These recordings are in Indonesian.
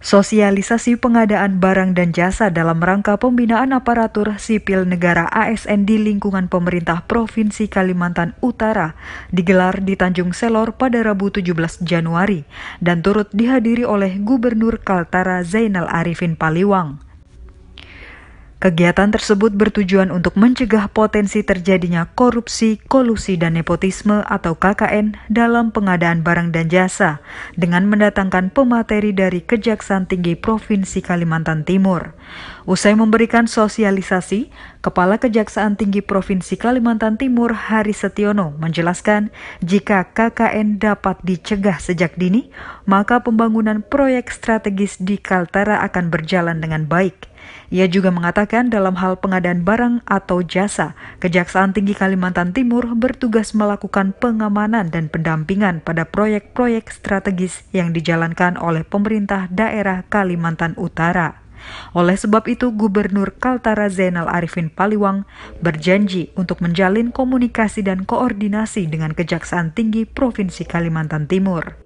Sosialisasi pengadaan barang dan jasa dalam rangka pembinaan aparatur sipil negara ASN di lingkungan pemerintah Provinsi Kalimantan Utara digelar di Tanjung Selor pada Rabu 17 Januari dan turut dihadiri oleh Gubernur Kaltara Zainal Arifin Paliwang. Kegiatan tersebut bertujuan untuk mencegah potensi terjadinya korupsi, kolusi, dan nepotisme atau KKN dalam pengadaan barang dan jasa dengan mendatangkan pemateri dari Kejaksaan Tinggi Provinsi Kalimantan Timur. Usai memberikan sosialisasi, Kepala Kejaksaan Tinggi Provinsi Kalimantan Timur Hari Setiono menjelaskan jika KKN dapat dicegah sejak dini, maka pembangunan proyek strategis di Kaltara akan berjalan dengan baik. Ia juga mengatakan dalam hal pengadaan barang atau jasa, Kejaksaan Tinggi Kalimantan Timur bertugas melakukan pengamanan dan pendampingan pada proyek-proyek strategis yang dijalankan oleh pemerintah daerah Kalimantan Utara. Oleh sebab itu, Gubernur Kaltara Zainal Arifin Paliwang berjanji untuk menjalin komunikasi dan koordinasi dengan Kejaksaan Tinggi Provinsi Kalimantan Timur.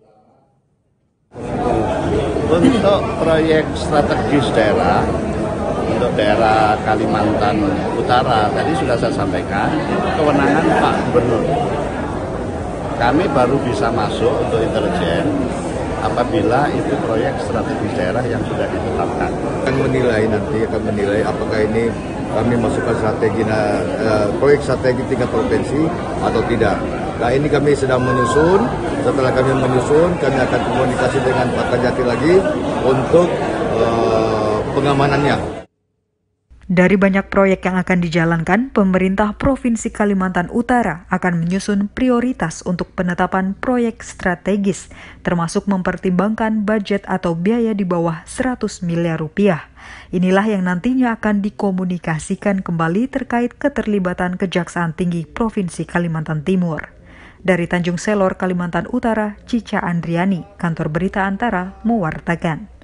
Untuk proyek strategis daerah, untuk daerah Kalimantan Utara, tadi sudah saya sampaikan, kewenangan Pak Gubernur. Kami baru bisa masuk untuk intelijen apabila itu proyek strategis daerah yang sudah ditetapkan. Akan menilai apakah ini kami masukkan proyek strategi tingkat provinsi atau tidak. Nah, ini kami sedang menyusun. Setelah kami menyusun, kami akan komunikasi dengan Pak Kajati lagi untuk pengamanannya. Dari banyak proyek yang akan dijalankan, pemerintah Provinsi Kalimantan Utara akan menyusun prioritas untuk penetapan proyek strategis, termasuk mempertimbangkan budget atau biaya di bawah 100 miliar rupiah. Inilah yang nantinya akan dikomunikasikan kembali terkait keterlibatan Kejaksaan Tinggi Provinsi Kalimantan Timur. Dari Tanjung Selor, Kalimantan Utara, Cica Andriani, Kantor Berita Antara, mewartakan.